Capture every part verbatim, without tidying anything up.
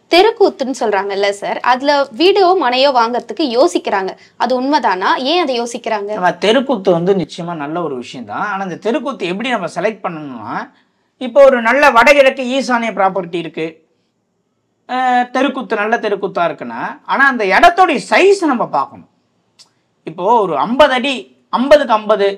தெருக்கூத்துன்னு சொல்றாங்கல்ல சார், அதுல வீடியோ மனையோ வாங்கறதுக்கு யோசிக்கிறாங்க, அது உண்மைதானா? ஏன் அதை யோசிக்கிறாங்க? நம்ம தெருக்கூத்து வந்து நிச்சயமா நல்ல ஒரு விஷயம் தான். ஆனா இந்த தெருக்கூத்து எப்படி நம்ம செலக்ட் பண்ணணும்னா, இப்போ ஒரு நல்ல வடகிழக்கு ஈசானிய ப்ராப்பர்ட்டி இருக்கு, தெருக்கூத்து நல்ல தெருக்கூத்தா இருக்குன்னா, ஆனா அந்த இடத்தோடைய சைஸ் நம்ம பார்க்கணும். இப்போ ஒரு ஐம்பது அடி, ஐம்பதுக்கு ஐம்பது,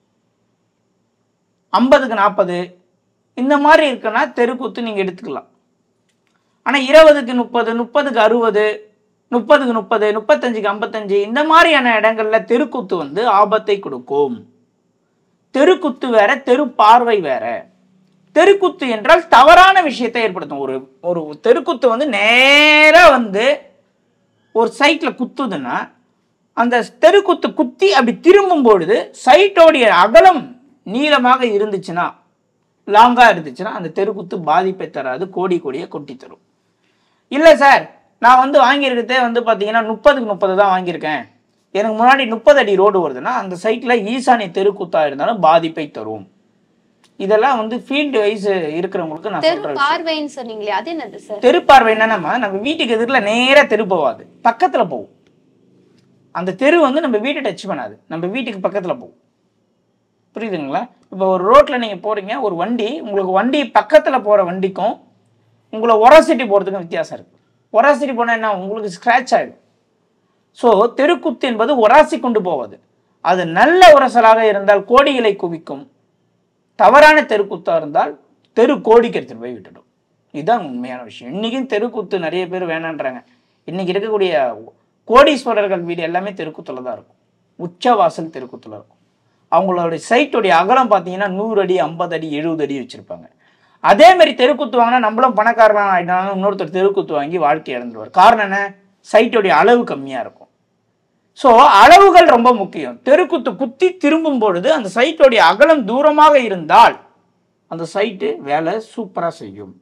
ஐம்பதுக்கு நாற்பது இந்த மாதிரி இருக்குன்னா தெருக்கூத்து நீங்க எடுத்துக்கலாம். ஆனா இருபதுக்கு முப்பது, முப்பதுக்கு அறுபது, முப்பதுக்கு முப்பது, முப்பத்தஞ்சுக்கு ஐம்பத்தஞ்சு இந்த மாதிரியான இடங்கள்ல தெருக்கூத்து வந்து ஆபத்தை கொடுக்கும். தெருக்கூத்து வேற, தெரு பார்வை வேற. தெருக்கூத்து என்றால் தவறான விஷயத்தை ஏற்படுத்தும். ஒரு ஒரு தெருக்கூத்து வந்து நேரா வந்து ஒரு சைட்ல குத்துதுன்னா, அந்த தெருக்கூத்து குத்தி அப்படி திரும்பும் பொழுது சைட்டோடைய அகலம் நீளமாக இருந்துச்சுன்னா, லாங்கா இருந்துச்சுன்னா அந்த தெருக்கூத்து பாதிப்பை தராது, கோடி கோடியை கொட்டி தரும். இல்லை சார், நான் வந்து வாங்கியிருக்கிறதே வந்து பார்த்தீங்கன்னா முப்பதுக்கு முப்பது தான் வாங்கியிருக்கேன், எனக்கு முன்னாடி முப்பது அடி ரோடு வருதுன்னா அந்த சைட்டில் ஈசானிய தெருக்கூத்தாக இருந்தாலும் பாதிப்பை தரும். இதெல்லாம் வந்து ஃபீல்டு வைஸ் இருக்கிறவங்களுக்கு நான் சொல்றேன். பார்வைன்னு சொன்னீங்களே, அது என்னது சார்? தெரு பார்வை என்னன்னா, நம்ம வீட்டுக்கு எதிரில் நேராக தெரு போகாது, பக்கத்தில் போகும். அந்த தெரு வந்து நம்ம வீட்டை டச் பண்ணாது, நம்ம வீட்டுக்கு பக்கத்தில் போகும். புரியுதுங்களா? இப்போ ஒரு ரோட்டில் நீங்கள் போகிறீங்க, ஒரு வண்டி உங்களுக்கு வண்டி பக்கத்தில் போகிற வண்டிக்கும் உங்களை ஒராசிட்டி போகிறதுக்கும் வித்தியாசம் இருக்குது. ஒராசிட்டி போனால் என்ன, உங்களுக்கு ஸ்க்ராட்ச் ஆகிடும். ஸோ தெருக்குத்து என்பது ஒராசி கொண்டு போவது. அது நல்ல உரசலாக இருந்தால் கோடிகளை குவிக்கும், தவறான தெருக்குத்தாக இருந்தால் தெரு கோடிக்கு எடுத்துகிட்டு போய் விட்டுடும். இதுதான் உண்மையான விஷயம். இன்றைக்கும் தெருக்குத்து நிறைய பேர் வேணான்றாங்க. இன்றைக்கி இருக்கக்கூடிய கோடீஸ்வரர்கள் வீடு எல்லாமே தெருக்குத்தில் தான் இருக்கும், உச்சவாசல் தெருக்குத்தில் இருக்கும். அவங்களோட சைட்டுடைய அகலம் பார்த்தீங்கன்னா நூறு அடி, ஐம்பது அடி, எழுபது அடி வச்சுருப்பாங்க. அதே மாதிரி தெருக்குத்து வாங்கினா நம்மளும் பணக்காரலாம் ஆகிட்டாலும் இன்னொருத்தர் தெருக்குத்து வாங்கி வாழ்க்கை இழந்துருவார். காரணம் என்ன? சைட்டுடைய அளவு கம்மியாக இருக்கும். ஸோ அளவுகள் ரொம்ப முக்கியம். தெருக்குத்து குத்தி திரும்பும் பொழுது அந்த சைட்டுடைய அகலம் தூரமாக இருந்தால் அந்த சைட்டு வேலை சூப்பராக செய்யும்.